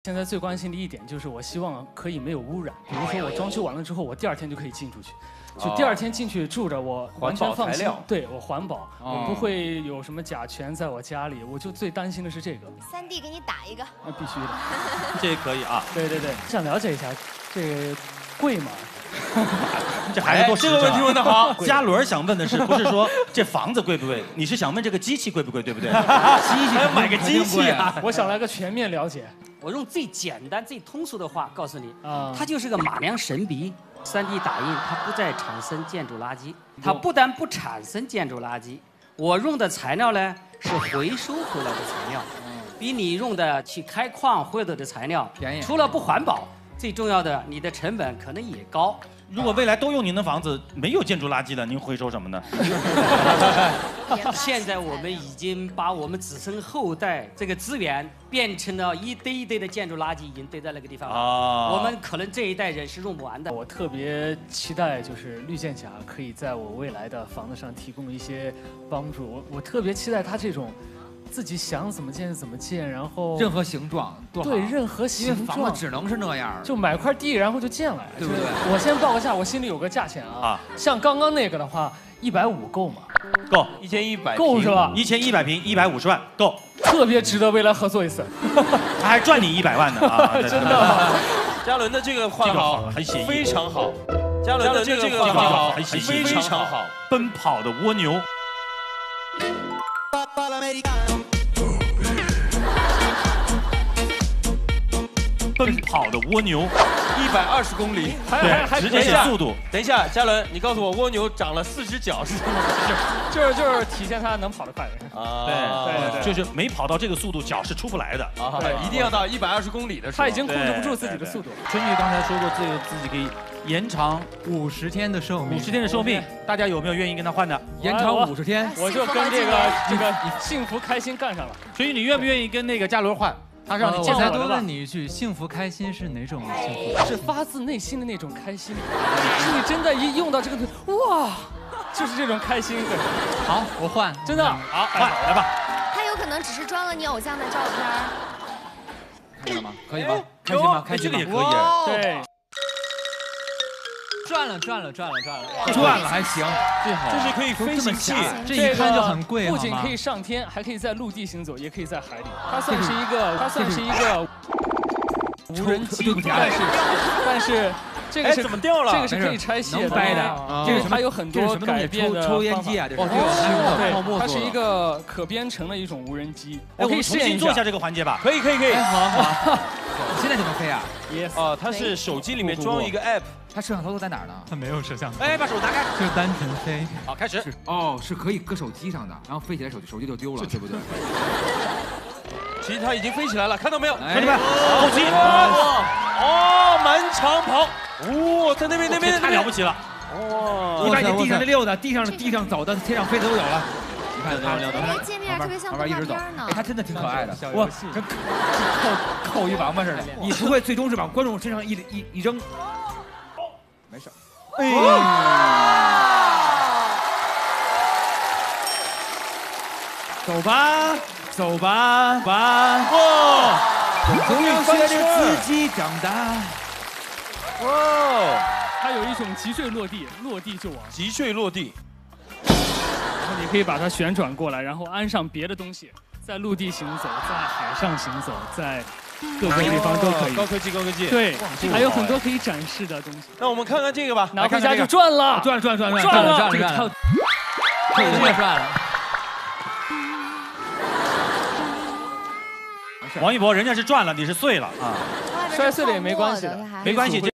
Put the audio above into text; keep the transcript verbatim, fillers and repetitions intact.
现在最关心的一点就是，我希望可以没有污染。比如说我装修完了之后，我第二天就可以进出去，就第二天进去住着，我完全放心。对我环保，我不会有什么甲醛在我家里。我就最担心的是这个。 三弟给你打一个。 那必须的。 这也可以啊。 对对对，想了解一下，这个贵吗？ 这孩子多实这个问题问得好。 嘉伦想问的是，不是说这房子贵不贵？你是想问这个机器贵不贵，对不对？ 机器还要买个机器啊！ 我想来个全面了解。 我用最简单、最通俗的话告诉你，啊，它就是个马良神笔。三 D 打印它不再产生建筑垃圾，它不但不产生建筑垃圾，我用的材料呢是回收回来的材料，比你用的去开矿获得的材料便宜。除了不环保，最重要的你的成本可能也高。 如果未来都用您的房子，没有建筑垃圾了，您回收什么呢？ 现在我们已经把我们子孙后代这个资源变成了一堆一堆的建筑垃圾，已经堆在那个地方了。哦，我们可能这一代人是用不完的。 我特别期待，就是绿箭侠可以在我未来的房子上提供一些帮助。我我特别期待他这种。自己想怎么建怎么建，然后任何形状多好。 对，任何形状， 因为房子只能是那样， 就买块地，然后就建了， 对不对？ 我先报个价，我心里有个价钱啊。啊，像刚刚那个的话，一百五够吗？ 够， 一千一百够是吧？ 一千一百平，一百五十万，够， 特别值得未来合作一次。 他还赚你一百万呢啊！ 真的。 嘉伦的这个画好， 很写意， 非常好。嘉伦的这个画好， 很写意， 非常好。 奔跑的蜗牛。奔跑的蜗牛， 一百二十公里， 对，直接写速度。 等一下，嘉伦，你告诉我蜗牛长了四只脚是怎么回事？ 就是就是体现它能跑得快。 啊，对对，就是没跑到这个速度，脚是出不来的。 啊，对，一定要到一百二十公里的时候。 他已经控制不住自己的速度。 春雨刚才说过，自己自己可以延长五十天的寿命， 五十天的寿命，大家有没有愿意跟他换的？ 延长五十天， 我就跟这个这个幸福开心干上了。 春雨，你愿不愿意跟那个嘉伦换？他让你现在多问你一句，幸福开心是哪种幸福？ 是发自内心的那种开心，是你真的一用到这个字，哇，就是这种开心。对， 好，我换， 真的好换来吧。 他有可能只是装了你偶像的照片。 看见了吗？可以吗？开心吗？开心吗？ 这个也可以。 对。 赚了赚了赚了赚了， 赚了还行，最好这是可以飞行器， 这一看就很贵， 不仅可以上天，还可以在陆地行走，也可以在海里。它算是一个，它算是一个无人机，但是但是这个是怎么掉了？ 这个是可以拆卸的， 这个它有很多改变的抽烟机啊，这是对，它是一个可编程的一种无人机。 我可以试验做一下这个环节吧？ 可以可以可以， 好好，现在就能飞啊？ Yes。 哦，它是手机里面装一个 app。 它摄像头都在哪儿呢？ 它没有摄像头。 哎，把手拿开， 就单纯飞。 好，开始。 哦，是可以搁手机上的，然后飞起来手机手机就丢了，对不对？ 其实它已经飞起来了，看到没有？ 兄弟们，后期。 哦，满场跑。哦，在那边那边太了不起了。 哇！一般你地上的溜的，地上地上走的，天上飞的都有了。你看他们哎，界面特别像动画片呢。 他真的挺可爱的，哇，跟扣扣一王八似的。你不会最终是往观众身上一一一扔？ 没事。哎， 走吧，走吧，吧。哇！ 总要学着自己长大。 哇！ 它有一种急坠落地，落地就亡。 急坠落地。 然后你可以把它旋转过来，然后安上别的东西，在陆地行走，在海上行走，在。 各个地方都可以， 高科技，高科技， 对，还有很多可以展示的东西。 那我们看看这个吧， 拿回家就赚了， 赚赚赚赚赚了， 赚了，赚了，这个赚了。 王一博，人家是赚了，你是碎了啊， 摔碎了也没关系的， 没关系。